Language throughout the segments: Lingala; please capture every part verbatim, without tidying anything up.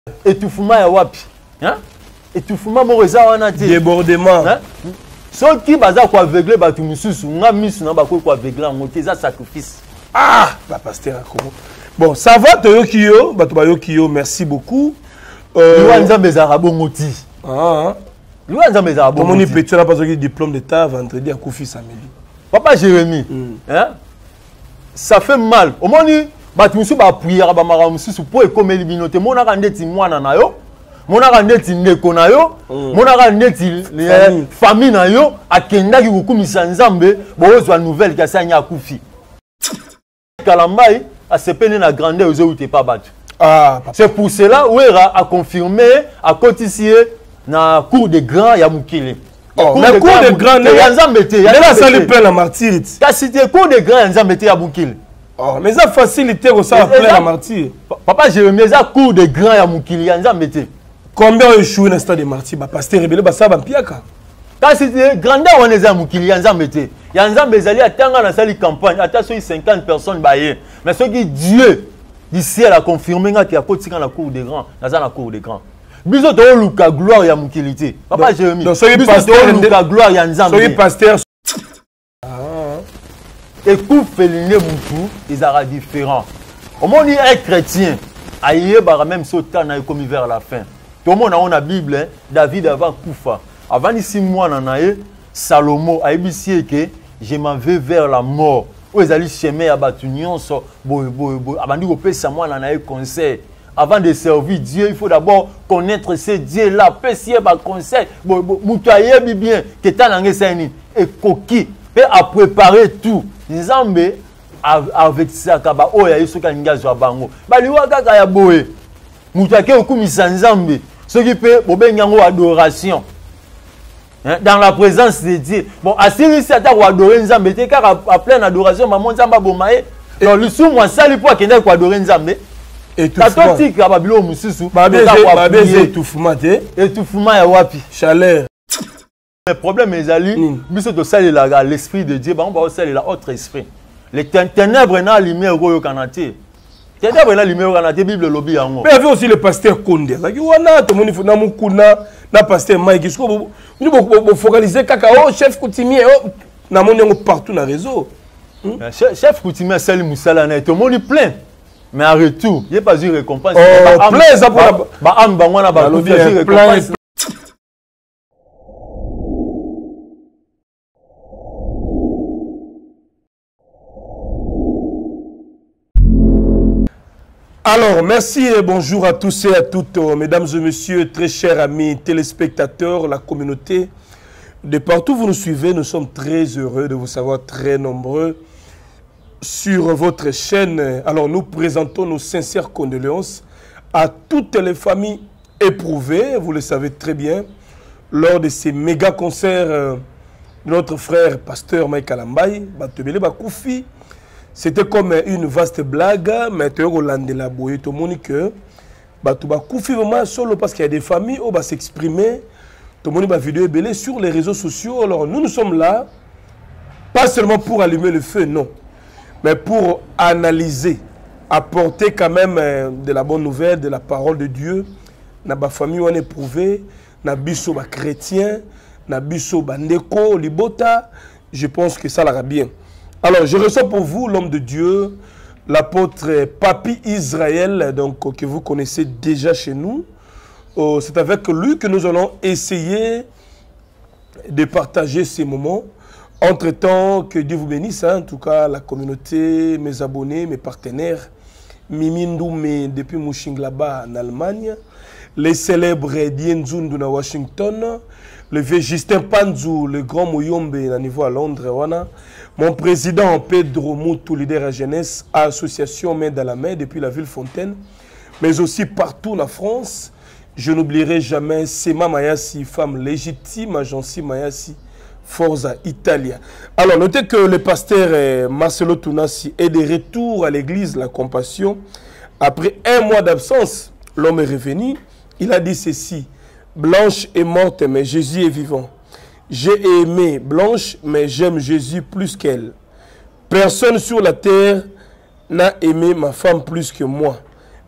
étouffement ya wapi hein étouffement mo reza wana te débordement hein ceux qui baza ko aveugler ba tu mususu nga misu na ba ko aveugler en moté ça sacrifice ah ba pasteur comment bon ça va toyoki yo ba to ba yoki yo merci beaucoup euh Luwa Nzambe za rabongoti ah Luwa Nzambe za rabongoti moni petit na pas que diplôme d'état vendredi à Koufi samedi papa Jérémie mm. hein ça fait mal au moni ba tu musu ba prière ba mara mususu pour ekomeli binote mona ka ndeti mwana na yo mona ka ndeti ndeko na yo mona ka ndeti famille na yo akendaki kokumisa Nzambe bozwa nouvelle ka sanya akufi Kalambai a sepene na grandeur aux où t'es pas battu ah c'est pour cela Ouera a confirmé a cotisé na cour de grand ya mukile oh na cour de grand ya Nzambe te ya la salle plein la martyre ta cité cour de grand ya Nzambe te ya mukile. Oh, mais ça facilité au ça plein la martyr. Papa Jérémie, ça cours de grand ya mukili ya Nzambe te. Combien ont échoué dans le stade de martyr? Bah pasteur rebelle bah ça va piaka. Quand c'était grandeur on est à mukili ya Nzambe te. Ya Nzambe ezali atanga na sali campagne, attention cinquante personnes baye. Mais ce qui Dieu du ciel a confirmé que ya kotika na cour de grand, na za na cour de grand. Biso to luka gloire ya mukili te. Papa Jérémie. Donc ce pasteur luka gloire ya Nzambe. Ce pasteur et coup féliné Moutou, ils sont différents. Au moins, il est chrétien. Aïe, même sautant comme vers la fin. Tout le monde a la Bible, David avant Koufa. Avant six mois, Salomon a dit que je m'en vais vers la mort. Où ils allaient chemin à Batunion, avant de repérer ça, moi, on a eu conseil. Avant de servir Dieu, il faut d'abord connaître ce Dieu-là. Pessier, conseil. Moutaye, bien, que tu as et coquille. Et à préparer tout. Nzambe avec ça kaba oya yeso kaninga zo bango. Ba liwa kaka ya boye. Mutake okumisa Nzambe. Ce qui peut bobengango adoration. Hein, dans la présence de Dieu. Bon, asiri si ata ko adorer Nzambe te car à pleine adoration maman Nzamba bomaye. Donc le sou moi sali pour kenda ko adorer Nzambe. Et tout ça. Tati ka babilo mususu. Ba beze étouffement te. Étouffement ya wapi? Chaleur. Le problème est ali, biso to sali la l'esprit de Dieu, ba on va sali la autre esprit. Les ténèbres na lumière ko kanate. Ténèbres na lumière kanate Bible lobi yango. Mais il y avait aussi le pasteur Konde. Zaki wana to moni na mukuna na pasteur Mike Kisko ni bo focaliser kaka oh chef coutumier oh na moni yango partout na réseau. Chef coutumier sali musala na to moni plein. Mais en retour, il n'y a pas eu récompense. Oh, plein ça pour ba am ba wana ba récompense. Alors, merci et bonjour à tous et à toutes, mesdames et messieurs, très chers amis téléspectateurs, la communauté. De partout où vous nous suivez, nous sommes très heureux de vous savoir très nombreux sur votre chaîne. Alors, nous présentons nos sincères condoléances à toutes les familles éprouvées, vous le savez très bien, lors de ces méga concerts de notre frère pasteur Mike Kalambai, Batebele Bakoufi. C'était comme une vaste blague, mais tu as dit la boue, tout le monde que tu vas couper vraiment solo parce qu'il y a des familles où va s'exprimer, tout le monde va vidéo belé sur les réseaux sociaux. Alors nous nous sommes là, pas seulement pour allumer le feu, non, mais pour analyser, apporter quand même de la bonne nouvelle, de la parole de Dieu. Dans la famille où on est éprouvé, dans biso ba chrétien, dans biso ba ndeko libota, je pense que ça l'ira bien. Alors, je reçois pour vous l'homme de Dieu, l'apôtre Papi Israël, donc, que vous connaissez déjà chez nous. Oh, c'est avec lui que nous allons essayer de partager ces moments. Entre-temps, que Dieu vous bénisse, hein, en tout cas la communauté, mes abonnés, mes partenaires, Mimi Ndoumé depuis Mönchengladbach en Allemagne, les célèbres Dienzundu à Washington, le vieux Justin Panzou, le grand Mouyombe à niveau à Londres, voilà. Mon président Pedro Moutou, leader à jeunesse, à association Main dans la main depuis la ville Fontaine, mais aussi partout en France. Je n'oublierai jamais Sema Mayasi, femme légitime, Agency Mayasi, Forza Italia. Alors, notez que le pasteur Marcelo Tunasi est de retour à l'église La Compassion. Après un mois d'absence, l'homme est revenu. Il a dit ceci: Blanche est morte, mais Jésus est vivant. J'ai aimé Blanche, mais j'aime Jésus plus qu'elle. Personne sur la terre n'a aimé ma femme plus que moi.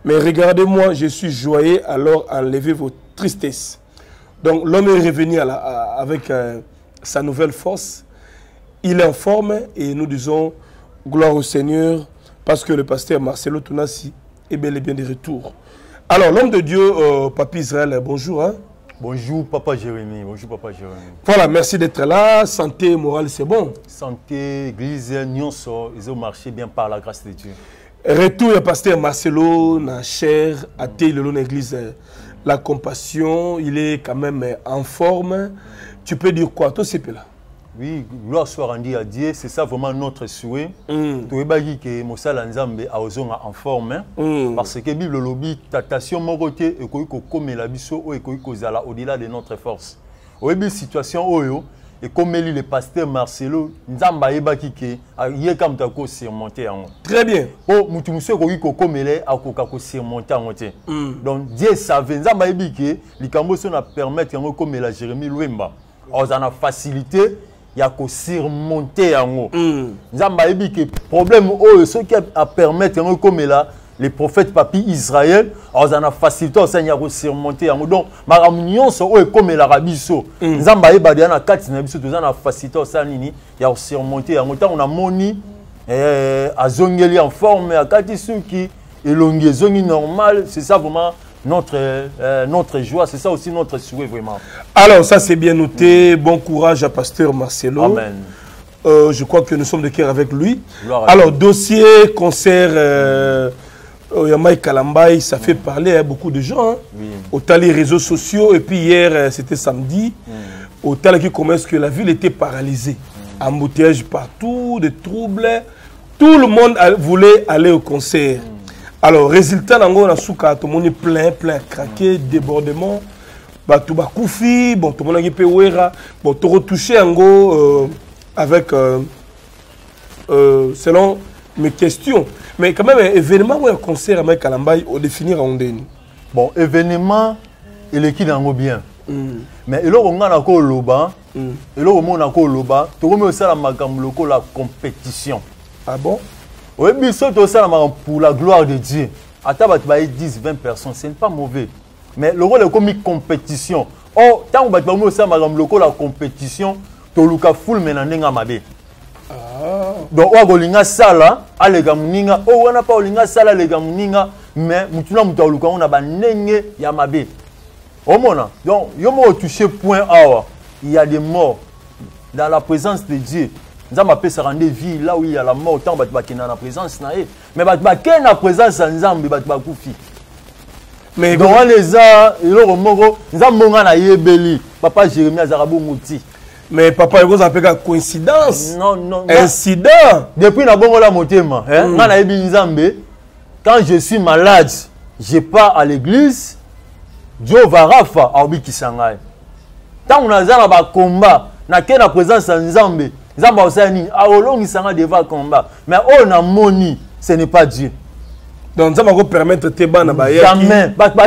Mais regardez-moi, je suis joyeux, alors enlevez vos tristesses. Donc l'homme est revenu à la, à, avec euh, sa nouvelle force. Il est en forme et nous disons gloire au Seigneur parce que le pasteur Marcelo Tounassi est bel et bien de retour. Alors l'homme de Dieu, euh, Papi Israël, bonjour. Hein? Bonjour Papa Jérémie, bonjour Papa Jérémie. Voilà, merci d'être là. Santé, morale, c'est bon. Santé, église, nyonso, ils ont marché bien par la grâce de Dieu. Retour le pasteur Marcelo, na cher, à l'église La Compassion, il est quand même en forme. Tu peux dire quoi, toi, c'est là? Oui, gloire soit rendue à Dieu, c'est ça vraiment notre souhait. Mm. Tu veux dire que Moussa Nzambe a en forme, mm. parce que la Bible lobby, tatation moroté et koiko comme la biso ou koiko zala au-delà de notre force. Oui, situation oyo et comme le pasteur Marcelo Nzamba eba kike a yé comme ta ko surmonter en. Très bien. Oh, mutu muso koiko comme le a ko ka ko surmonter en te. Donc Dieu savait Nzamba ebi ke likambo so na permettre en comme la Jérémie Louemba. On a facilité il y a qu'à surmonter en haut. Nzamba ebi que problème oh ce qui a permettre en comme là les prophètes papi Israël on a facilité on y a qu'à surmonter en haut donc maramunion so oh comme l'Arabie so Nzamba eba dia na kati na biso tous on a facilité on nini il y a surmonter en haut on a moni eh azongeli en forme à kati suki elongi zongi normal c'est ça vraiment notre, euh, notre joie, c'est ça aussi notre souhait vraiment. Alors ça c'est bien noté, bon courage à pasteur Marcelo. Amen. Euh, je crois que nous sommes de cœur avec lui. Gloire Alors lui. Dossier, concert, euh, Yamaï Kalambay, ça fait parler à beaucoup de gens. Hein. Oui. Au tas les réseaux sociaux, et puis hier c'était samedi, mm. au tas qui commence que la ville était paralysée. Mm. Embouteillage partout, des troubles, tout le monde voulait aller au concert. Mm. Alors, résultat, on a souka, tout le monde est plein, plein, craqué, débordement. Bah, tout va koufi, bon, tout le monde a été ouera, bon, tout retouché en gros euh, avec, euh, euh, selon mes questions. Mais quand même, un événement ou un concert avec Kalambay, on définit en déni. Bon, événement, il est qui dans bien. Mm. Mais il y a un peu de loba, il y a un peu de loba, tout le monde a la compétition. Ah bon? Oui, mais pour la gloire de Dieu. Attends, dix, vingt personnes, ce n'est pas mauvais. Mais le rôle est comme une compétition. Oh, tant que vous avez la compétition, tu as la foule maintenant mabe. Donc, on a une salle, les gamuninga, oh, on n'a pas une salle, les gamuninga, mais nous avons on a banenge yamabe. Au moment, donc, il y a touché point A, il y a des morts dans la présence de Dieu. Nous avons appelé ça rendre vie là où il y a la mort, tant que tu es dans la présence. Mais tu es dans la présence de Nzambe, tu es dans mais donc, les a, ils ont moro, nous avons na yebeli. Papa Jérémie Azarabou Mouti. Mais papa, vous appelez ça coïncidence? Non, non. Incident. Depuis la bonne la motema, hein, mm. na yebi Nzambe, quand je suis malade, je pars à l'église, Dieu va rafa à obi kisangai. Tant on a za ba combat, na ke na présence de Nzambe, Nzambe osani, a olongi sanga devant combat. Mais on a moni, ce n'est pas Dieu. Donc ça va permettre de te na ba jamais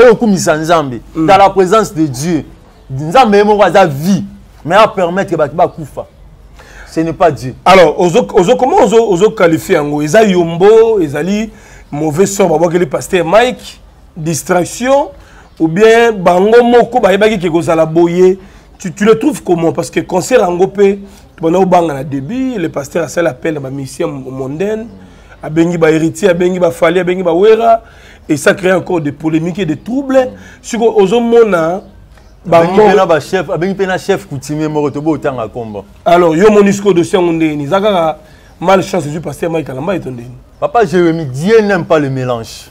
dans la présence de Dieu. Nzambe mo za vie mais à permettre que ba kufa. Ce n'est pas Dieu. Alors ozo ozo comment ozo ozo qualifier ngo eza yombo ezali mauvais sort ba que le pasteur Mike distraction ou bien bango moko ba yebaki ke kozala boyer. Tu tu le trouves comment parce que concert angopé pendant au banga na début le pasteur a fait l'appel à ma mission mondaine. Abengi ba héritier, abengi ba fali, abengi ba wera, et ça crée encore des polémiques et des troubles. Sur ozomona, ba ba chef, abengi pena chef coutumier morotobo otanga komba. Alors yo monisco dossier ondeni, zaka malchance du pasteur Mike Kalamba etondeni. Papa Jérémie, Dieu n'aime pas le mélange.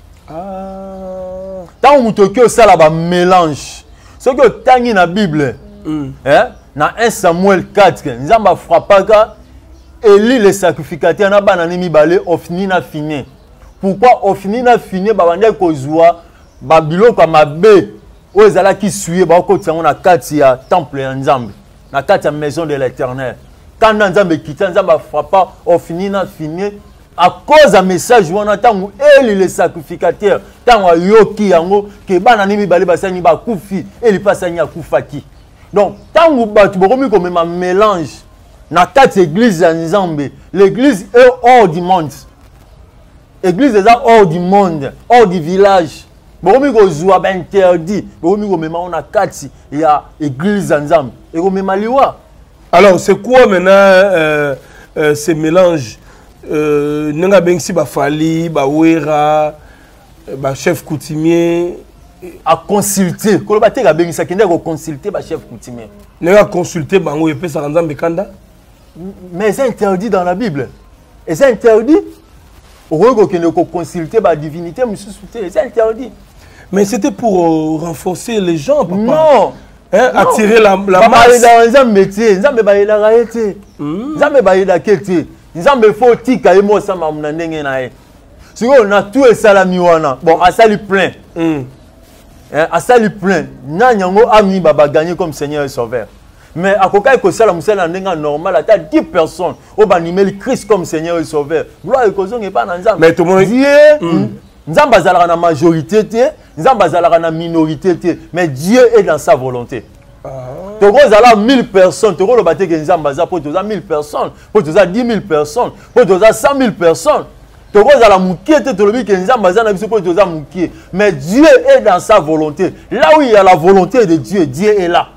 Ah. Tant mutoki ça là ba mélange. Ce que tangi na Bible, mm. hein, na un Samuel quatre, nzamba frappaka Eli le sacrificateur na banani mibale ofini na fini. Pourquoi ofini na fini ba bande kozwa babilo kwa mabe o ezala ki suye ba ko tsango na kati ya temple ya Nzambe na kati ya maison de l'Éternel. Quand Nzambe kita Nzamba frappa ofini na fini à cause d'un message wana tango Eli le sacrificateur tango yoki yango ke banani mibale basani ba kufi Eli pasani ya kufaki. Donc tango batu bokomi comme un mélange na quatre églises à Nzambe, l'église est hors du monde. église eza hors du monde, hors du village. Bokomi ko zwa ba interdit, bokomi ko mema on a kati ya église nzambe. Et ko mema liwa. Alors c'est quoi maintenant euh, euh, ces mélanges euh nenga bengsi ba fali, ba wera, ba chef coutumier à consulter. Ko ba te ka bengisa kende ko consulter ba chef coutumier. Nenga consulter bango et pesa nzambe kanda. Mais c'est interdit dans la Bible. Et c'est interdit. Au lieu de consulter la divinité, c'est interdit. Mais c'était pour euh, renforcer les gens, papa. Non. Hein, non. Attirer la, la masse. Dans un métier, nous avons des railletés. Nous avons des railletés. Nous avons des fautes qui ont été faites. Si on a tout et salami wana, bon, à ça lui plein. À ça lui plein. Nous avons gagné comme Seigneur et Sauveur. Mais à côté de ça, c'est un normal, il y a dix personnes qui ont animé le Christ comme Seigneur et Sauveur. Gloire et cause n'est pas dans Nzambe. Mais tout le monde Dieu, Nzambe est dans la majorité, Nzambe est dans la minorité, mais Dieu est dans sa volonté. Tu as mille personnes, tu as Nzambe pour mille personnes, pour dix mille personnes, pour cent mille personnes. Tu as mouké, tu as Nzambe pour mouké. Mais Dieu est dans sa volonté. Là où il y a la volonté de Dieu, Dieu est là.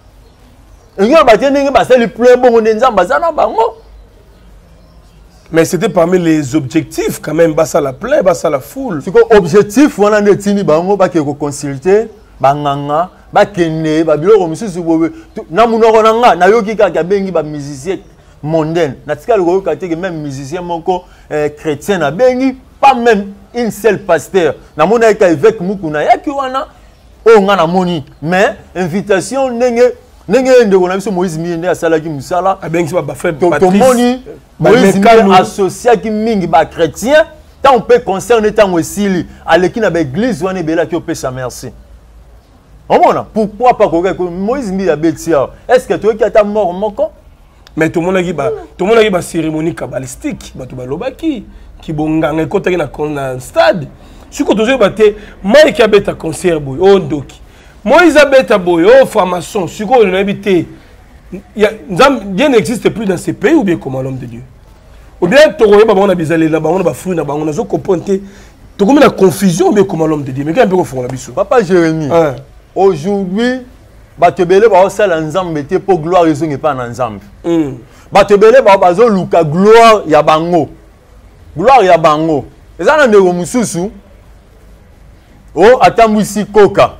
Mais c'était parmi les objectifs quand même, bassa la plaie, bassa la foule. C'est quoi objectif on a des tini bango ba ke consulter banganga ba kene ba biloko misusu bobe na munoko nanga na yoki ka bengi ba musicien mondaine na tika le ka te même musicien moko chrétien na bengi pas même une seule pasteur na mona ka évêque mukuna yaki wana o nga na moni mais invitation nenge Nenge ndeko na biso Moïse Miyende asalaki musala abengi ba frère Patrice tomoni Moïse Miyende associé ki mingi ba chrétien tant on peut concerner tant osili aleki na ba église wana bela ki opesa merci. Omona pourquoi pas ko Moïse Miyende abetia est-ce que tu ki ata mort moko mais tout le monde a ba tout le monde a ba cérémonie kabbalistique ba to ba lobaki ki bonganga ekotaki na na stade siko tozo ba te mai ki abeta concert boy o ndoki Moïse Abeta Boyo, formation, ce qu'on a habité, Dieu n'existe plus dans ces pays ou bien comme l'homme de Dieu. Ou bien, tu as bizarre là-bas, on a fruit là-bas, on a componté, tu as la confusion ou bien comme l'homme de Dieu. Mais qu'est-ce que tu fais là-bas? Papa Jérémie, aujourd'hui, Batebele va aussi l'ensemble pour gloire ils sont pas ensemble. Batebele va bazo luka gloire ya bango, gloire ya bango. Et ça n'en est pas mususu. Oh, attends ici coca.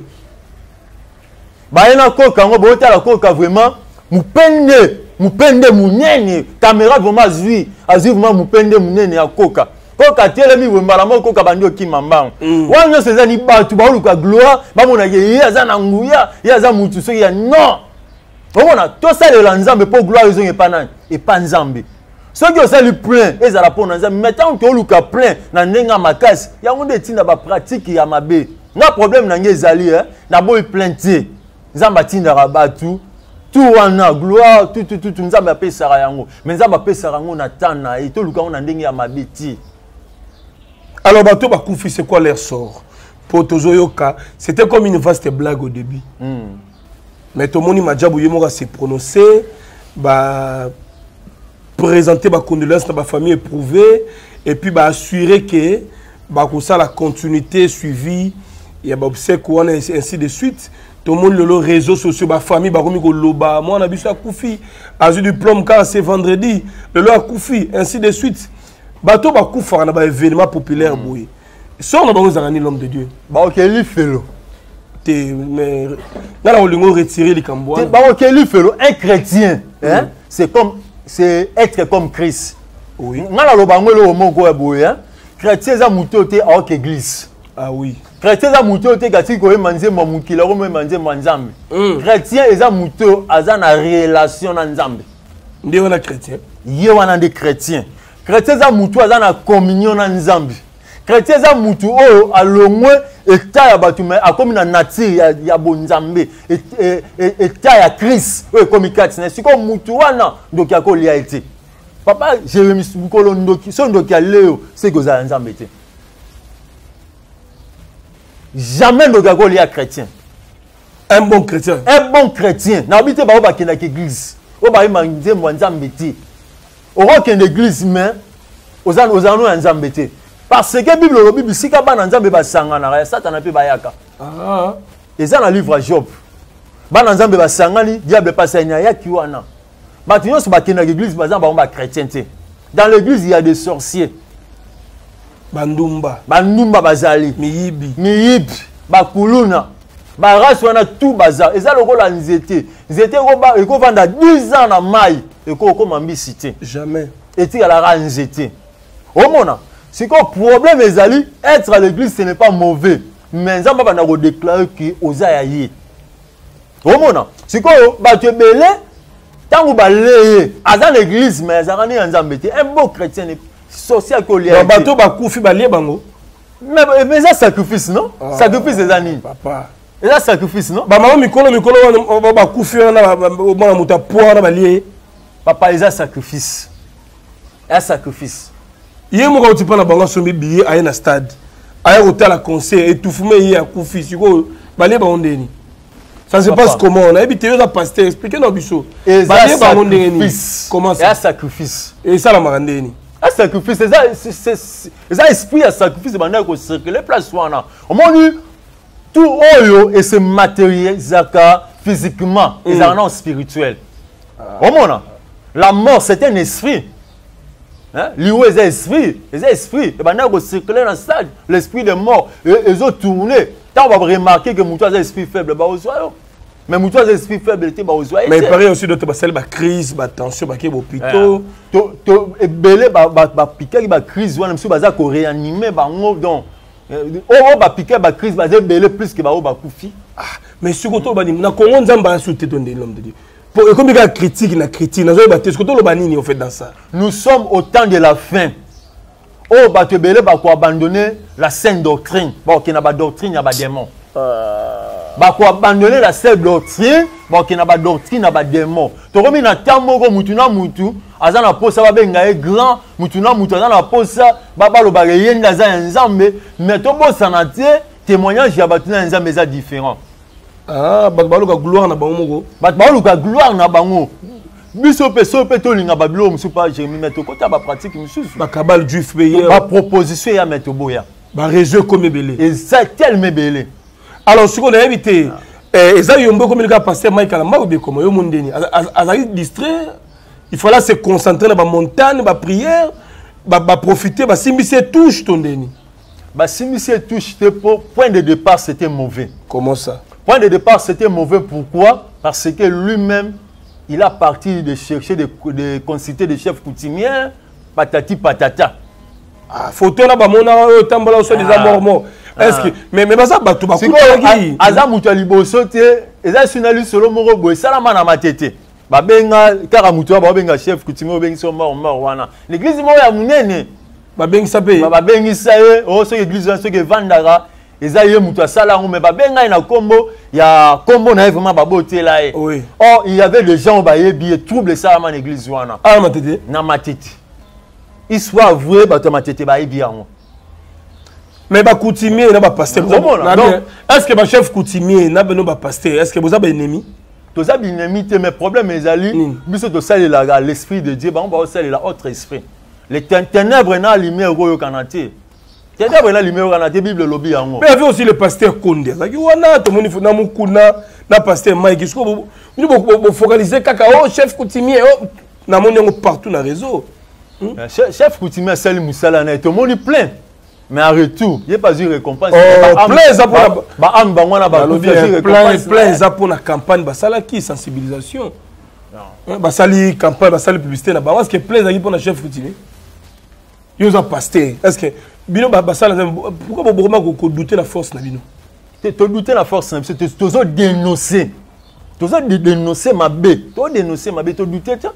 Baena koka ngo bota la koka vraiment mupende mupende munene caméra vraiment zui azui vraiment mupende munene ya koka koka telemi wembala mo koka bandio kimamba wanyo sezani batu ba luka gloire ba mona ye azana nguya ye aza mutu so ya non omona to ça le nzambe pour gloire ils ont pas nan et pas nzambe ceux qui ont ça le plein et ça la pour nzambe maintenant que luka plein na nenga makasi ya ngonde tinda ba pratique ya mabe na problème na ngezali hein na boy plainte Nzamba tinda rabatu tout wana gloire tout tout tout nzamba pesa yango mais nzamba pesa yango na tana et tout luka on ndenge ya mabeti. Alors bato ba kufi c'est quoi leur sort pour tozoyoka c'était comme une vaste blague au début mm. Mais tout le monde m'a yemora s'est prononcé ba présenter ba condoléances dans ma famille éprouvée et puis ba assurer que ba ko ça la continuité suivie il y a ba obsèque ou ainsi de suite. Tout le monde le réseaux sociaux, ma famille, ma famille, moi on a vu ça Koufi, à du diplôme quand c'est vendredi, le lot à Koufi, ainsi de suite. Bateau ba Koufa, on a un événement populaire boy. Ça on a besoin d'un l'homme de Dieu. Bah ok, lui fait le. Mais là on lui retirer les cambois. Bah ok, lui fait le. Un chrétien, hein, c'est comme, c'est être comme Christ. Oui. On a le bango le homo quoi boy, hein. Chrétien ça moutoté à autre église. Ah oui. Chrétien za muto te kati ko manze mamukila ko manze manzambe. Chrétien eza muto aza na relation na nzambe. Ndi wana chrétien. Ye wana de chrétien. Chrétien za muto aza na communion na nzambe. Chrétien za muto o alongwe état ya batu mais akomi na nature ya, ya bonzambe état ya Christ o komi kati na siko muto wana ndoki akolia ete. Papa Jérémie Bukolo ndoki so ndoki ya leo c'est que za nzambe te. Jamais ne gago lié à chrétien. Un bon chrétien. Un bon chrétien. N'habite pas au bac dans l'église. Au bac mangier mwanzambeti. Au rock en église mais aux an aux anneaux en zambeti. parce que Bible le Bible sika bana nzambe basangana ya Satan pe bayaka. Ah. Et ça dans le livre Job. Bana nzambe basangani diable passe nya ya kiwana. Batinyo so bakena l'église bazan ba on chrétienté. Dans l'église il y a des sorciers. Bandumba. Bandumba bazali. Miyibi. Miyibi. Bakuluna. Baras wana tout bazar. Et ça le rôle nzete. Nzete ko ba ko vanda dix ans na mai et ko ko mambisité. Jamais. Et tu à la nzete. Au mona. C'est quoi problème ezali être à l'église ce n'est pas mauvais. Mais nzamba bana ko déclarer que oza yayi. Au mona. C'est quoi ba te belé tant ba leye à l'église mais azarani nzambete. Un beau chrétien social ko lié. Ba bato ba kufi ba lié bango. Mais mais ça sacrifice non? Ah, sacrifice des années. Papa. Et là sacrifice non? Ba maman mikolo mikolo ba ba kufi na ba ba muta poa na ba lié. Papa ils a sacrifice. Un sacrifice. Hier moi quand tu parles bango sombi billet à un stade. À un hôtel à concert et tout fumé hier kufi siko ba lié ba ondeni. Ça se passe comment? On a habité aux pasteur expliquez nous biso. Ba lié ba ondeni. Comment ça? Un sacrifice. Et ça la marandeni. Un sacrifice, c'est ça esprit à sacrifice, c'est maintenant que circuler place wana. Au moins tout oyo et se matérialise physiquement, et ça non spirituel. Au moins la mort c'est un esprit. Hein? L'eau est un esprit, c'est un esprit. Et maintenant que circuler dans stade, l'esprit de mort et ils ont tourné. Tant on va remarquer que mon esprit faible bah au mais moi, les esprits faibles, ils sont mais il paraît aussi d'autres celles la crise, la tension, la hôpital. To to belé ba ba piquer ba crise, même si baza ko réanimer ba donc oh ba piquer ba crise, baza belé plus que ba o ba koufi. Ah mais surtout ba ni na Congo nzamba sauter ton l'homme de Dieu. Pour comme il y a critique, na critique, na zo ba te surtout le banini en fait dans ça. Nous sommes au temps de la fin. Oh ba te belé ba ko abandonner la saine doctrine. Bon qui na ba doctrine, ya ba démon. Bah quoi abandonner la seule doctrine, bah qui n'a pas doctrine, n'a pas démon. Tu remets na tamoko mutuna mutu, azana posa ba benga grand, mutuna mutu azana posa, baba lo bagayen ngaza nzambe, mais to bo sanate témoignage ya batuna nzambe za différent. Ah, ba ba lo ka gloire na bango moko. Ba ba lo ka gloire na bango. Biso pe so pe to linga babilo musu pa je mi metto kota ba pratique musu. Ba kabal juif payé. Ba proposition ya metto boya. Ba réseau comme belé. Et ça tellement belé. Alors, ce qu'on a évité, ils ont beaucoup de passer Mike à la main ou bien comment ils ont dit, ils ont distrait, il fallait se concentrer dans la montagne, la prière, profiter, s'immiscer touche ton déni. S'immiscer touche, point de départ c'était mauvais. Comment ça? Point de départ c'était mauvais, pourquoi? Parce que lui-même, il a parti de chercher des de consulter des chefs coutumiers, patati patata. Ah, photo là, bah mon aro tambola au sol des amormos. Est-ce que mais mais ça ba tout ba kuta qui aza mutu liboso te eza sunali solo moko boy sala mana matete ba benga kaka mutu ba benga chef coutumier bengi so mort mort wana l'église mo ya munene ba bengi sa pe ba bengi sa ye o so église so ke vandara eza ye mutu asala ngo mais ba benga na kombo ya kombo na vraiment ba botela ye. Oui. Oh il y avait des gens ba yebi trouble ça man église wana ah matete na matete il soit avoué ba to matete ba yebi yango. Mais ba coutumier na ba pasteur. Est-ce que ba chef coutumier na beno ba pasteur? Est-ce que vous avez ennemi? Tous avez ennemi mais problème les ali biso to sali la l'esprit de Dieu ba on va sali la autre esprit. Les ténèbres na lumière royo kanate. Ténèbres na lumière kanate Bible lobby yango. Mais il y avait aussi le pasteur Konde. Ça qui wana to moni na mukuna na pasteur Mike est-ce que vous focaliser kaka oh chef coutumier oh na moni yango partout na réseau. Chef coutumier sali musala na to moni plein. Mais en retour, il n'y a pas eu récompense. Oh, plein ça pour la plein plein ça pour la campagne basala qui sensibilisation. Non. Basali campagne basali publicité na ba est-ce que plein ça pour la chef coutumier? Yo za pasteur. Est-ce que bino basala pourquoi vous vraiment ko douter la force na bino? Tu douter la force c'est toujours dénoncer. Toujours dénoncer ma bé. Tu dénoncer ma bé, tu douter ça?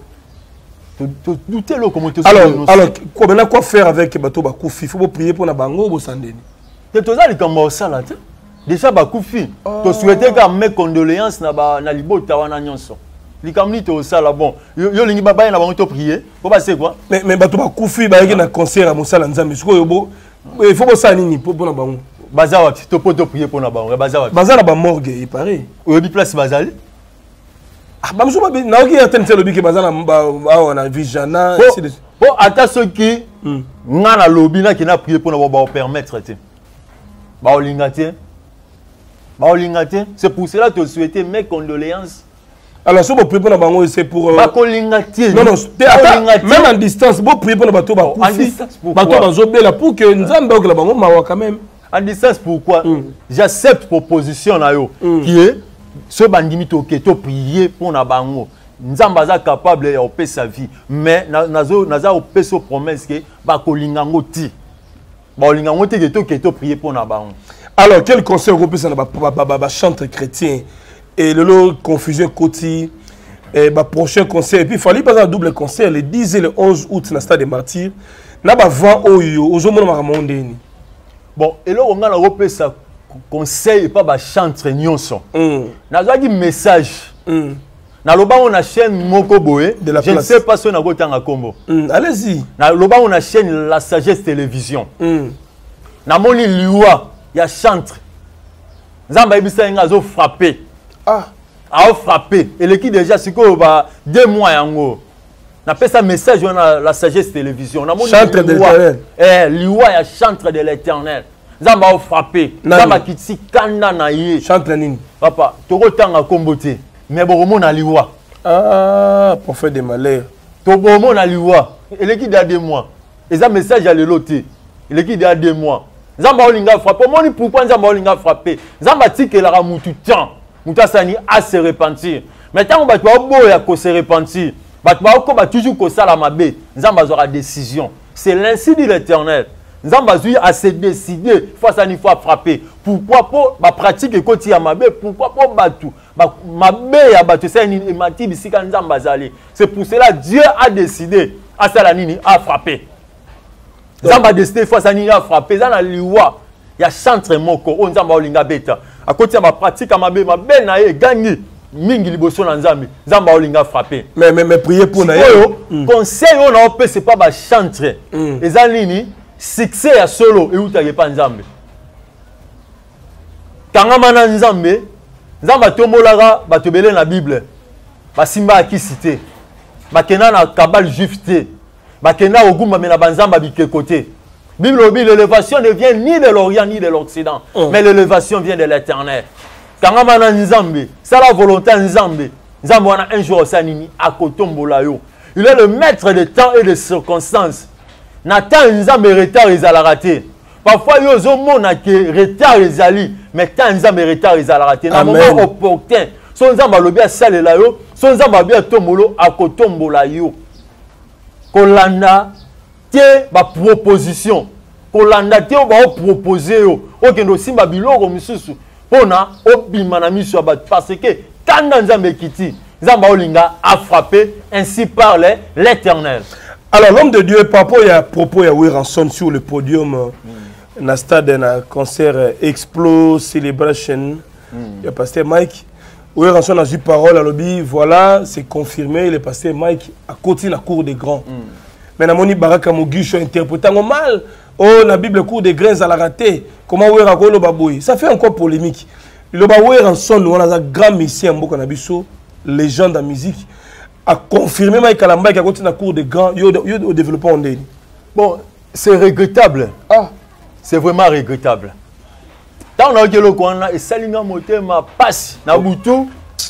Douter le comment alors alors quoi maintenant quoi faire avec bateau bakoufi? Il faut prier pour na bango bo sandeni. Tu toza li comme ça là déjà bakoufi. Tu souhaiter que mes condoléances na ba na libota wana nyonso. Li comme ni to ça là bon. Yo lingi baba na bango to prier. Faut passer quoi? Mais mais bateau bakoufi ba yaki na concert à Mosala Nzambe. Siko yo bo il faut ça nini pour na bango. Bazawati to poto prier pour na bango. Bazawati. Bazala ba morgue il paraît. Obi place bazali. Ah, bah, je suis pas bien. Naoki a tenté le bic et bazar na vijana. Pour attendre ceux qui n'ont pas lobby qui n'a prié pour nous permettre. Bah olingate. Bah olingate. C'est pour cela que tu souhaitais mes condoléances. Alors, si vous priez pour nous, c'est pour. Bah olingate. Non, non, même en distance, vous priez pour nous, bateau, bah en distance pourquoi? Bateau, pour que nous avons la bango, mawa quand même. En distance pourquoi? J'accepte proposition là yo qui est ce bandimi to keto prier pour na bango. Nzambaza capable de payer sa vie, mais nazo naza opé so promesse que ba kolingango ti. Ba kolingango ti keto keto prier pour na bango. Alors quel conseil vous peut na ba chantre chrétien et le confusion côté et ba prochain concert et puis il fallait pas un double concert le dix et le onze août na stade des Martyrs na ba vent oyo ozomona makamondeni. Bon, et là on a opé sa conseil pas ba chantre nyonso. Nazo di message. Na loba on a chaîne Moko Boé de la je place. Ne sais pas si on a voté en combo. Mm, allez-y. Na loba on a chaîne La Sagesse Télévision. Mm. Na moni liwa ya chantre. Nzamba ibisa nga zo frappé. Ah. A frappé. Et l'équipe déjà c'est quoi ba deux mois yango. Na pesa message on a La Sagesse Télévision. Na moni chantre de l'Éternel. Eh liwa ya chantre de l'Éternel. Nzamba a frappé. Nzamba kitsi kanda na ye. Chantre nini? Papa, toko tanga kombote. Mais bon, on a liwa. Ah, pour faire des malheurs. Tout bon, on a liwa. Et l'équipe a deux mois. Et ça message à l'eloté. Et l'équipe a deux mois. Zamba olinga frappé. Moi, pourquoi Zamba olinga frappé? Zamba tique la ramutu temps. Mouta sani à se repentir. Mais tant qu'on va pas boya ko se repentir. Bah tu vas toujours ko sala mabe. Zamba aura décision. C'est l'ainsi de l'Éternel. Nzamba zui a se décider face à une fois frappé. Pourquoi pour ma pratique et côté à mabe? Pourquoi pour batu? Mabe ya batu c'est une mati bisika nzamba zali. C'est pour cela Dieu a décidé à salanini a frappé. Nzamba a décidé face à nini a frappé. Zana liwa ya chantre moko o nzamba olinga beta. À côté ma pratique à mabe mabe na ye gagné mingi liboso na nzambe. Nzamba olinga frappé. Mais mais mais prier pour na ye. Conseil on a opé c'est pas ba chantre. Ezalini succès à solo et où tu n'as pas nzambe. Quand on a nzambe, nzamba tomolaga ba tobele na Bible. Ba simba aki cité. Ba kena na kabal juifté. Ba kena ogumba mena banzamba bike côté. Bible obi l'élévation ne vient ni de l'Orient ni de l'Occident, oh. Mais l'élévation vient de l'Éternel. Quand on a nzambe, c'est la volonté nzambe. Nzambe wana un jour sanini akotombola yo. Il est le maître des temps et des circonstances. Nathan nzambe retard ezala raté. Parfois yo zo mona ke retard ezali, mais tant nzambe retard ezala raté. Na moment opportun, son nzambe lobi asalela yo, son nzambe bi atombolo akotombola yo. Kolanda te ba proposition. Kolanda te ba proposer yo. Okendo simba biloko misusu pona obima na miso ba parce que tanda nzambe kiti, nzambe olinga a frappé, ainsi parle l'Éternel. Alors, l'homme de Dieu, par rapport à propos, il y a Ranson sur le podium, dans le stade d'un concert Explo Celebration, il y a pasteur Mike. Oui, Ranson a eu parole à l'objet, voilà, c'est confirmé, le pasteur Mike a côté la cour des grands. Mais dans mon Baraka Mogucho interprétant mal, oh, la Bible cour des grains à la raté, comment on a le baboui. Ça fait encore polémique. Le baboui Ranson, on a un grand messie en Boko Nabiso, légende en musique. A confirmé Mike Kalamba qui a continué la cour de grands au développement en Ndeni. Bon, c'est regrettable. Ah, c'est vraiment regrettable. Tant on a eu le coin et Salina Moté ma passe na butu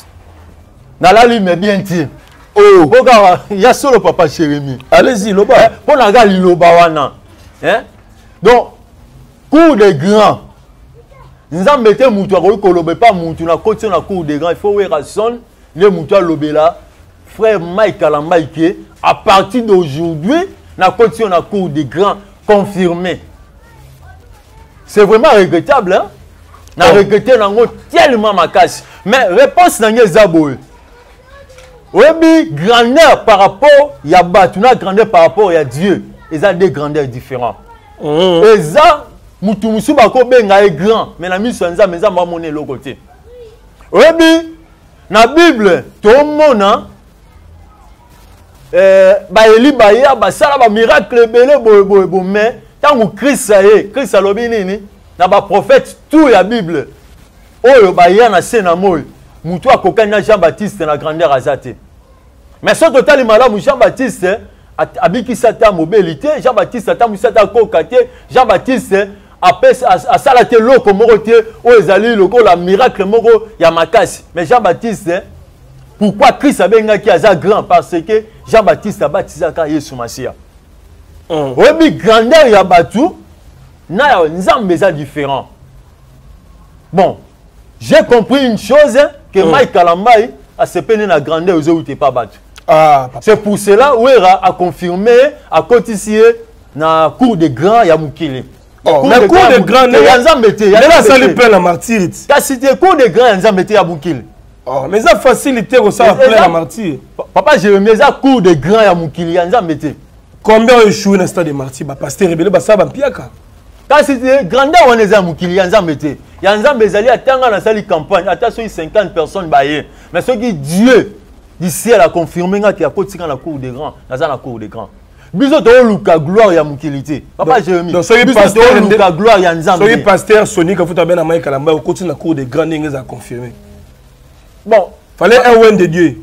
na la lume bien dit. Oh, il y a solo papa Jérémy. Allez-y, loba. Pour la gars loba wana. Hein? Donc cour de grands. Nous avons mis mutu ko kolobe pas mutu na côté na cour de grands, il faut voir raison les mutu lobela. Frère Mike Kalamba qui à partir d'aujourd'hui, la condition la cour des grands confirmée. C'est vraiment regrettable, hein? Na oh. Regretté tellement ma casse. Mais réponse n'a pas zaboé. Oui, grandeur par rapport à Yabatuna, grandeur par rapport à Dieu. Ils ont des grandeurs différentes. Mm. Et ça, Moutoumousou Bako Benga est grand, mais la mission est mais ça m'a monné l'autre côté. Oui, la Bible, tout le monde, ba eli ba ya ba sala ba miracle belé bo bo bo mais tant que Christ aye Christ alobi nini na ba prophète tout la Bible oyo ba ya na sena moy mutu akokani na Jean Baptiste na grandeur azate mais ce total malamu Jean Baptiste abikisa ta mobilité Jean-Baptiste ta musata kokate Jean-Baptiste après à salate loko moko tie o ezali loko la miracle moko ya makasi mais Jean-Baptiste pourquoi Christ abengaki aza grand parce que Jean-Baptiste abatisaka Yesu Masia obi grandeur ya batu na ya nzambe eza différent. Bon, j'ai compris une chose que mm. Mike Kalambai a se peine na grandeur aux où pas battu. Ah, c'est pour cela Ouera a confirmé à cotiser na cour de grand ya mukili. Oh, la cour de grand ya nzambe te. Ya ça lui plaît la martyre. Ka cité cour de grand ya nzambe te ya mukili. Oh, mais ça facilité au ça plaît la martyre. Papa Jérémie ça cour de grand ya mukili ya nzambe te. Combien ont échoué dans stade de martyr ba pasteur rebelle ba ça ba piaka. Ka cité grandeur on est à mukili ya nzambe te. Ya nzambe ezali atanga na sali campagne attention cinquante personnes baye. Mais ce qui Dieu d'ici a confirmé qu'il y a kotika na cour de grand, na za na cour de grand. Biso to luka gloire ya mukilité. Papa Jérémie. Donc soyez pasteur luka gloire ya nzambe. Soyez pasteur Sonic ka futa ben na Mike Kalamba au continue na cour de grand n'engez a confirmé. Bon, fallait un ouen de Dieu.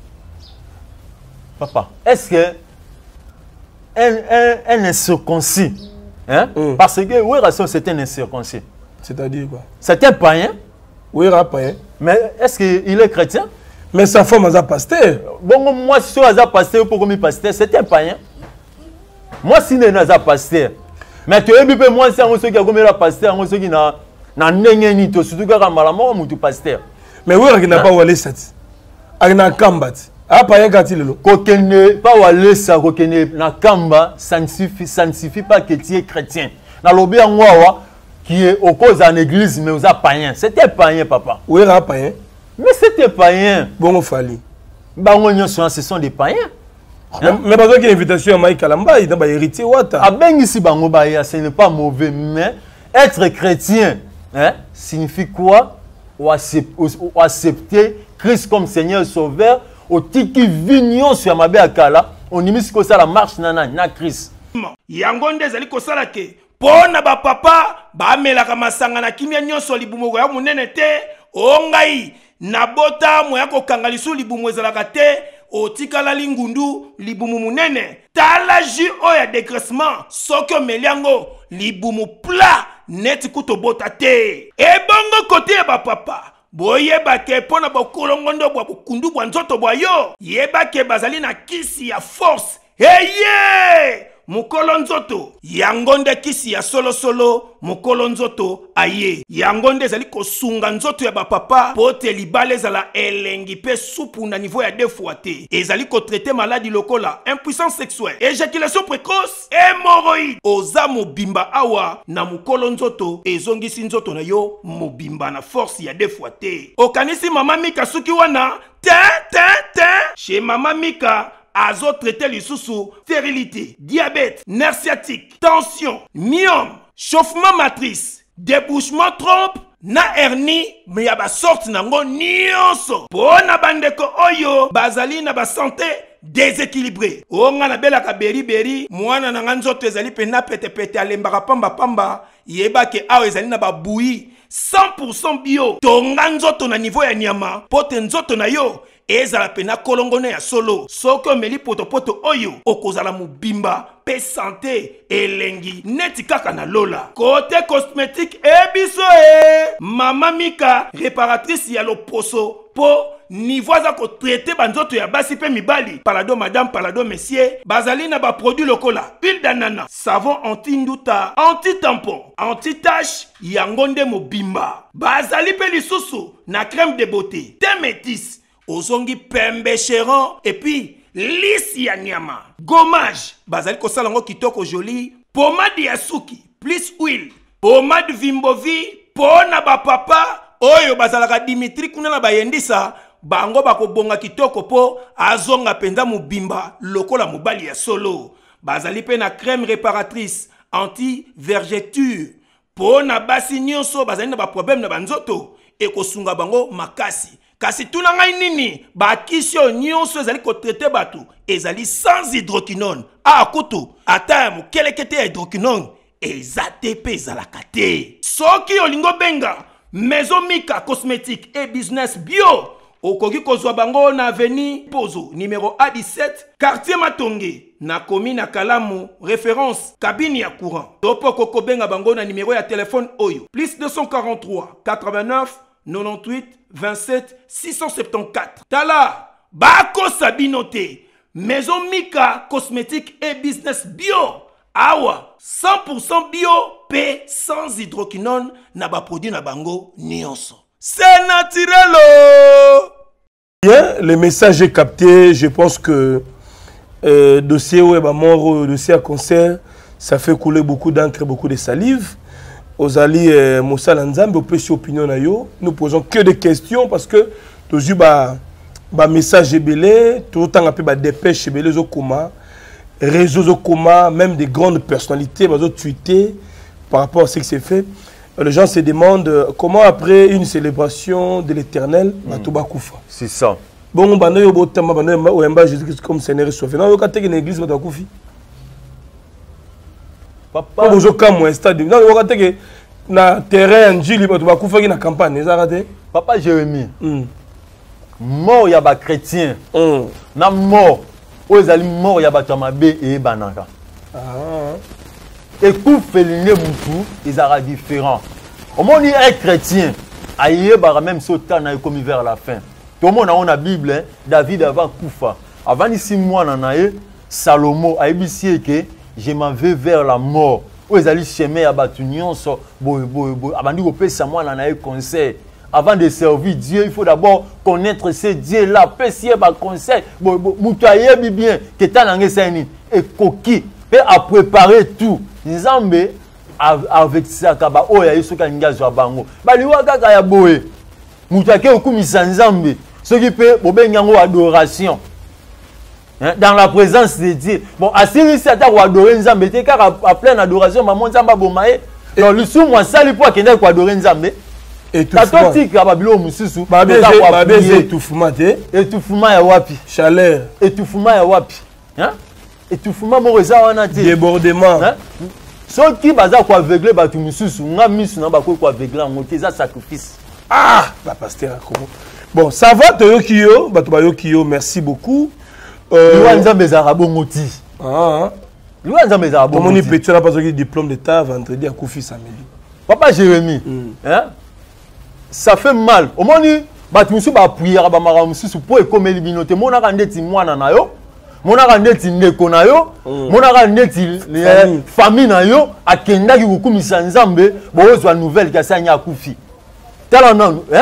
Papa, est-ce que un un un incirconcis hein mm. Parce que oui ration c'est un incirconcis. C'est-à-dire quoi? C'est un païen. Oui, un païen. Mais est-ce qu'il est chrétien? Mais sa femme est un pasteur. Bon, moi, si je suis un pasteur, pour comme pasteur, c'est un païen. Moi, si je suis un pasteur. Mais tu es moi, si je suis un pasteur, je suis un pasteur, surtout quand je suis un pasteur. Mais oui, il n'a pas oualé ça. Il n'a pas oualé ça. Ah, païen, quand il est là. Quand il n'a pas oualé ça, quand il est là, ça ne suffit pas que tu es chrétien. Dans le bien, qui est au cause en église, mais aux païens. C'était païen, papa. Oui, il païen. Mais c'était païen. Bon, il fallait. Ce sont des païens. Hein? Mais parce qu'il y a une invitation à Mike Kalamba, il a hérité Wata. Ah ben ici, ce n'est pas mauvais, mais être chrétien hein, signifie quoi? Ou accepter Christ comme Seigneur Sauveur, au tiki vignon sur ma béakala, on y met ce que ça la marche nana na Christ. Yangonde zali ko salake. Pona ba papa ba melaka masanga na kimia nyonso libumo ya munene te ongai na bota moya ko kangalisu libumo ezalaka te otikala lingundu libumu munene tala ji oya dégraissement soko meliango libumu pla net kuto bota te ebongo côté ba papa boyeba ke pona ba kolongondo bwa kundu bwa nzoto bwa yo yeba ke bazali na kisi ya force heye mukolo nzoto yangonde kisi ya solo solo mukolo nzoto aye yangonde zali kosunga nzoto ya bapapa pote libale zala elengi pe supu na niveau ya deux fois te ezali ko traiter maladie lokola impuissance sexuelle éjaculation précoce hémorroïde oza mobimba awa na mukolo nzoto ezongisi nzoto na yo mobimba na force ya deux fois te okanisi mama Mika suki wana te te te chez mama Mika azo traité lisusu stérilité, diabète, nerf sciatique, tension, myome, chauffement matrice, débouchement trompe, na hernie, mais y'a ba sorte nango nyonso. Pona bandeko oyo, bazali na ba santé déséquilibré. Onga na bela ka beri beri, mwana na nzoto ezali pena pete pete alembaka pamba pamba, yeba ke awo ezali na ba bouilli cent pour cent bio. Tonga nzoto na niveau ya nyama, pote nzoto na yo. Ezala pena kolongone ya solo soko meli poto poto oyo okozala mubimba pe santé elengi neti kaka na lola côté cosmétique ebiso e mama Mika réparatrice ya loposo po niveau za ko traiter banzoto ya basi pe mibali palado madame palado monsieur bazali na ba produit lokola huile d'anana savon anti-nduta anti-tampon anti-tache yangonde mobimba bazali pe lisusu na crème de beauté thé métis ozongi pembe chéron et puis lisi ya nyama gommage bazali ko salango kitoko joli pomade ya suki plus huile pomade vimbovi pona ba papa oyo bazalaka Dimitri kuna na bayendisa bango bakobonga kitoko po azonga penza mubimba lokola mobali ya solo bazali pe na crème réparatrice anti vergeture pona basi nyonso bazali na ba problème na banzoto ekosunga bango makasi. Kasi tuna ngai nini ba kisio nyonso ezali ko traiter batu ezali sans hydroquinone a kutu ata mu kelekete ya hydroquinone ezate pe ezalaka te soki olingo benga Maison Mika cosmétique et business bio okoki kozwa bango na avenue Pozo numéro A dix-sept quartier Matonge na commune Kalamu référence cabine ya courant. Topo koko benga bango na numéro ya téléphone oyo plus deux cent quarante-trois quatre-vingt-neuf quatre-vingt-dix-huit vingt-sept six cent soixante-quatorze. Tala bako sabinote Maison Mika cosmétique et business bio. Awa cent pour cent bio P sans hydroquinone na ba produit na bango nyonso. C'est naturel. Bien, le message est capté. Je pense que euh, dossier web à mort, dossier à concert, ça fait couler beaucoup d'encre, beaucoup de salive. Aux alliés Moussa Lanzambe, au petit opinion na yo, nous posons que des questions parce que toujours bah bah message est belé, tout le temps un peu bah dépêche belé au coma, réseaux au coma, même des grandes personnalités bah tweeter par rapport à ce qui s'est fait. Les gens se demandent comment après une célébration de l'Éternel, Matouba Koufa. C'est ça. Bon, bah nous avons beau bah Jésus-Christ comme Seigneur sauvé. Non, quand tu es une église, Matouba Koufi. Papa. Bon, je comme un stade. Non, quand tu es na terrain en Jili, Matouba Koufa qui na campagne, ça raté. Papa Jérémie. Mort ya ba chrétien. Na mort. Aux ali mort ya ba tamabe et banaka. Ah. Et tout féliné moutou, ils sont différents. Au monde est chrétien, aïe bara même sautant na comme vers la fin. Tout le monde a la Bible, hein? David avant Koufa. Avant ici moi nanaye, Salomo a ébissié que je m'en vais vers la mort. Où ils allaient chemin à batunion so boy boy boy. Avant de couper ça moi nanaye conseil. Avant de servir Dieu, il faut d'abord connaître ce Dieu là, pécier ba conseil. Boy boy moutaye bien que t'as nangé saini et coquille. Et à préparer tout. Nzambe avec ça kaba oya isoka ngazo bango. Baliwa kaka ya boye. Mutake okumisa Nzambe. Ce qui peut bobengango adoration. Dans la présence de Dieu. Bon, asiri sata ko adorer Nzambe te car à pleine adoration maman Nzamba bomaye. Donc le sou moi sali pour kende ko adorer Nzambe. Et tout ça. Tati ka babilo mususu. Babé babé étouffement te. Étouffement ya wapi? Chaleur. Étouffement ya wapi? Hein? Étouffement moreza wana te. Débordement. Ceux qui baza ko aveugle ba tu mususu nga misu na ba ko aveugle en moté ça sacrifice. Ah, ba pasteur comment. Bon, ça va to kiyo, ba to ba kiyo, merci beaucoup. Euh Luanza bezara bongoti. Ah. Luanza bezara bongoti. Comment ni petit là pas que diplôme d'état vendredi à Koufi samedi. Papa Jérémie. Hein? Ça fait mal. Au moins ni ba tu musu ba prière ba mara mususu pour ekomeli binote mona ka ndeti mwana na yo. Monaka ndeti ndeko na yo, monaka ndeti famille na yo, akendaki kukumisa Nzambe, bozwa nouvelle ka sanya akufi. Tala non, hein?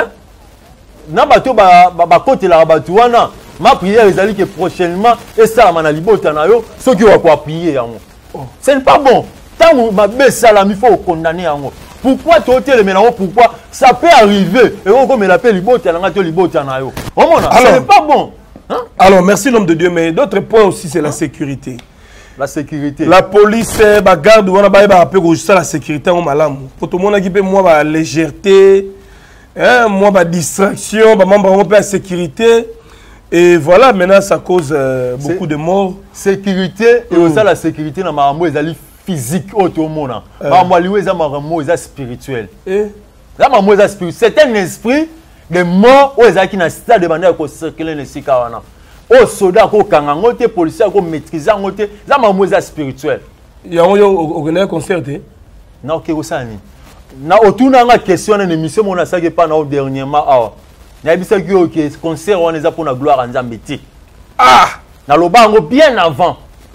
Na bato ba ba côté la bato wana, ma prière ezali que prochainement et ça na libota na yo, ceux qui vont quoi prier yango. Ce n'est pas bon. Tant ma besa il faut condamner yango. Pourquoi toi le mélange pourquoi ça peut arriver et on comme l'appelle libota na ngato libota na yo. Ce n'est pas bon. Hein? Alors, merci l'homme de Dieu, mais d'autres points aussi, c'est hein? La sécurité. La sécurité. La police, la garde, on a un peu la sécurité, on a pour tout le monde qui peut moi la légèreté, hein, moi la distraction, on peut la sécurité. Et voilà, maintenant ça cause euh, beaucoup de morts. Sécurité et aussi la sécurité dans ma mot est physique au tout le monde. Ma mot est spirituel. La mot est spirituel. C'est un esprit de mort où ils ont stade de manière qu'on circule dans ces cas là. Aux soldats qu'on kangangote, policiers qu'on maîtrise ngote, ça m'a mouza spirituel. Il y a un concert non que ça ni. Na autour na question une émission mon ça que pas na dernièrement ah. Na bisa que concert on est pour la gloire en Nzambe. Ah, na lobango bien avant.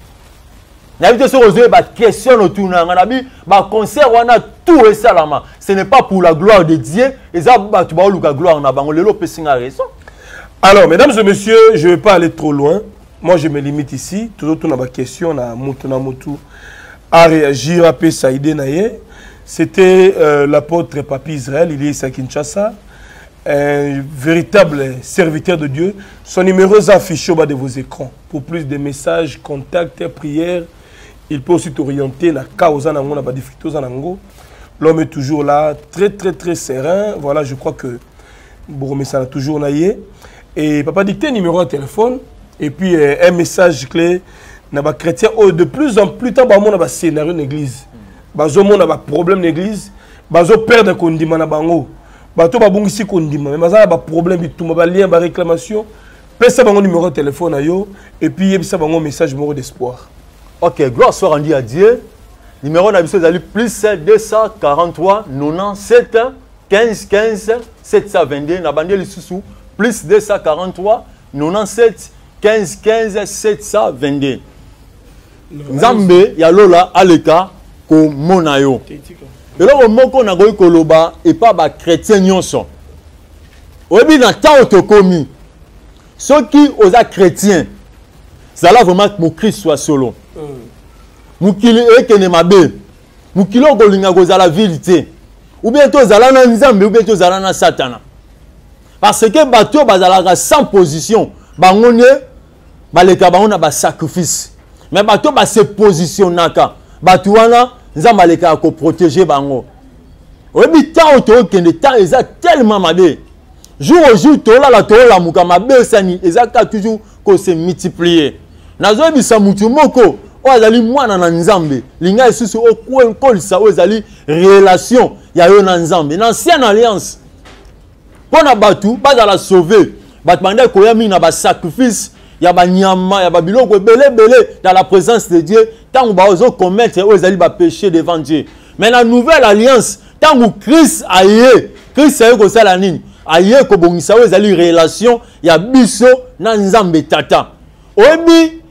Na bisa sur oser ba question autour na nganabi ba concert on a tout et salama. Ce n'est pas pour la gloire de Dieu, et ça ba tu ba luka gloire na bango lelo pesinga raison. Alors, mesdames et messieurs, je ne vais pas aller trop loin. Moi, je me limite ici. Toujours, on a ma question à réagir à Saïdé Naye. C'était euh, l'apôtre Papi Israël, il est ici à Kinshasa. Un véritable serviteur de Dieu. Son numéro est affiché au bas de vos écrans. Pour plus de messages, contacts, prières, il peut aussi t'orienter. L'homme est toujours là, très, très, très serein. Voilà, je crois que Bouromé ça a toujours naillé. Et papa dicté numéro de téléphone et puis euh, un message clé na ba chrétien oh, de plus en plus tard ba mon ba scénario l'église bazo mon ba problème l'église bazo perdre kondima na bango bato babongisi kondima mais bazala ba problème bituma ba lien ba réclamation pesa bango numéro de téléphone ayo et puis yebisa bango message mot d'espoir. OK, gloire soit rendue à Dieu. Numéro na biso ezali plus deux cent quarante-trois quatre-vingt-dix-sept quinze quinze sept cent vingt-deux na bande lisusu plus deux cent quarante-trois quatre-vingt-dix-sept quinze quinze sept cent vingt-deux. Nzambe ya lola aleka ko mona yo. Eloko moko na goyi koloba et pas ba chrétien nyonso. Oyebi na ta otokomi. Ceux qui osa chrétien, ça là vraiment que mon Christ soit solo. Mukili ekene mabe. Mukili okolinga kozala vérité. Ou bien to zala na nzambe ou bien to zala na satana. Parce que bato bazalaka sans position, bangonye baleka bango ba sacrifice. Mais bato ba se positionnaka. Bato wana nzamba leka ko protéger bango. Oyebi ta auto kende ta eza tellement mabe. Jour au jour to la la to la muka mabe sani ezaka toujours ko se multiplier. Nazo bisa mutu moko o azali mwana na nzambe. Linga isusu o ko kolisa o ezali relation ya yo na nzambe. Na ancienne alliance. Pona batu bazala sauver. Batu bande ko ya mi na ba sacrifice ya ba nyama ya ba biloko belé belé dans la présence de Dieu. Tant que vous commettre vous allez pécher devant Dieu. Mais la nouvelle alliance, tant que Christ aïe, Christ aïe comme ça la ligne, aïe comme bon vous allez relation, il y a biso na nzambe tata. Obi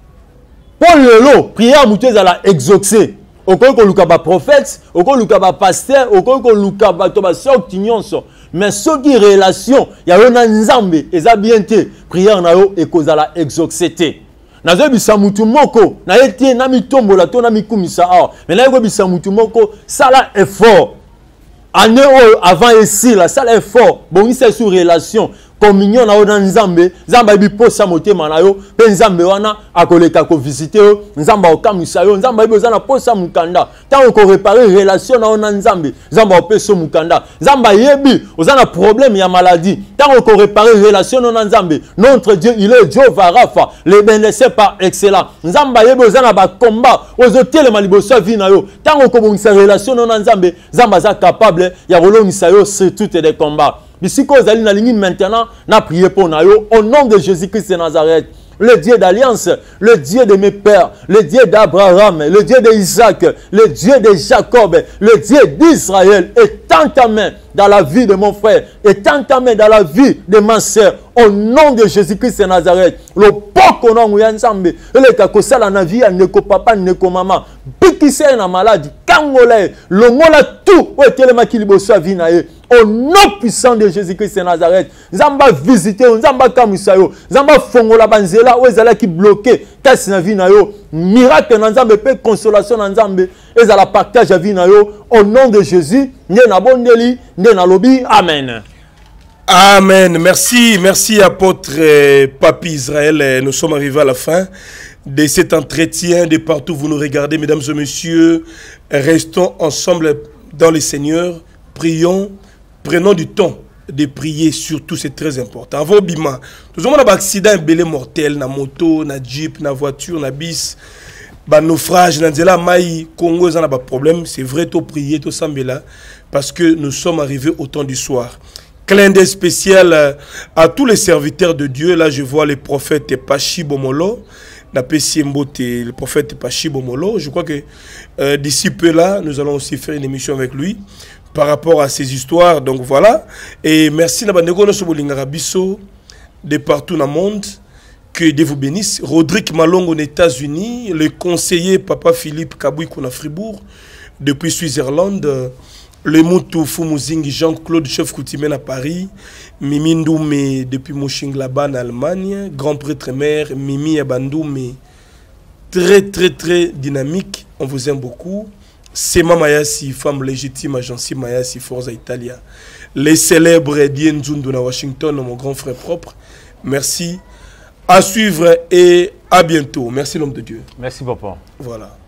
pour le lot, prière mutuelle à la exaucer. Oko ko luka ba prophète, oko luka ba pasteur, oko ko luka ba to ba sok tinyonso. Mais ce qui relation, il y a na nzambe, eza bien te, prière na yo e ko za la exaucer. Nazo bisa mutu moko na yeti na mitombola to na mikumisa awa mais na yeko bisa mutu moko sala effort année avant ici la sala effort bon c'est sur relation communion na ona nzambe nzamba bi posa motema na yo pe nzambe wana akoleka ko visiter yo nzamba okamisa yo nzamba bi ozana posa mukanda tant ko réparer relation na ona nzambe nzamba opeso mukanda nzamba yebi ozana problème ya maladie tant ko réparer relation na ona nzambe notre Dieu il est Jéhovah Rapha le bénéficié par excellence nzamba yebi ozana ba combat ozotele maliboso vi na yo tant ko bongisa relation na ona nzambe nzamba za capable ya kolongisa yo sur toutes les combats. Bisiko zali na lingi maintenant na prier pour na yo au nom de Jésus-Christ de Nazareth. Le Dieu d'alliance, le Dieu de mes pères, le Dieu d'Abraham, le Dieu d'Isaac, le Dieu de Jacob, le Dieu d'Israël, étends ta main dans la vie de mon frère, étends ta main dans la vie de ma sœur, au nom de Jésus-Christ de Nazareth. Le poko non yanzambe, le kakosala na vie neko papa neko mama, bikise na maladie, kangole, le mola tout, o telema kilibosa vie na ye. Au nom puissant de Jésus-Christ de Nazareth, Zamba visiter, Zamba kamusayo, Zamba fongola banzela, ou ezala ki bloqué, kasi na vie na yo, miracle na Nzambe, pe consolation na Nzambe, ezala partage à vie na yo, au nom de Jésus, nye na bondeli, nye na lobi, amen. Amen. Merci, merci apôtre euh, Papi Israël. Nous sommes arrivés à la fin de cet entretien. De partout vous nous regardez, mesdames et messieurs, restons ensemble dans le Seigneur, prions. Prenons du temps de prier, surtout c'est très important. Avant bima, nous avons un accident belé mortel, na moto, na jeep, na voiture, na bis, ba naufrage, na nzela mai, Congo, ça n'a pas de problème. C'est vrai, tout prier, tout sambela, parce que nous sommes arrivés au temps du soir. Clin d'œil spécial à tous les serviteurs de Dieu. Là, je vois le prophète Pachi Bomolo, la Pessimbote, le prophète Pachi Bomolo. Je crois que euh, d'ici peu là, nous allons aussi faire une émission avec lui par rapport à ces histoires. Donc voilà. Et merci Nabandego Nosobolingarabiso de partout dans le monde. Que Dieu vous bénisse. Rodrigue Malongo aux États-Unis, le conseiller Papa Philippe Kabouikouna Fribourg, depuis Suisse-Irlande, le Moutou Fumuzingi Jean-Claude Chef Koutimen à Paris, Mimi Ndoume depuis Mönchengladbach en Allemagne, grand prêtre mère Mimi Abandoume, très très très dynamique, on vous aime beaucoup. Sema Mayasi, femme légitime, agence Mayasi, Forza Italia. Les célèbres Dien Zunduna Washington, mon grand frère propre. Merci. À suivre et à bientôt. Merci l'homme de Dieu. Merci papa. Voilà.